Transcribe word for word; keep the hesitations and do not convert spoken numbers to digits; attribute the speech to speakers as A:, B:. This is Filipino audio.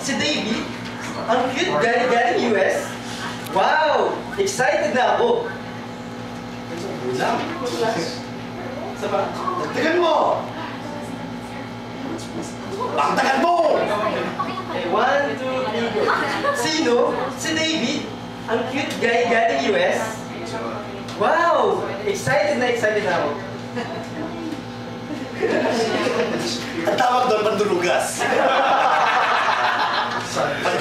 A: si David. Ang cute, galing galing U S. Wow! Excited na ako.
B: Lang.
A: Isa pa?
B: Dagdagan mo! Dagdagan mo!
A: Okay, one, two, three, go. Sino? Si David. Ang cute guy galing U S. Wow! Excited na excited na ako.
B: Ang tawag doon, pandulugas.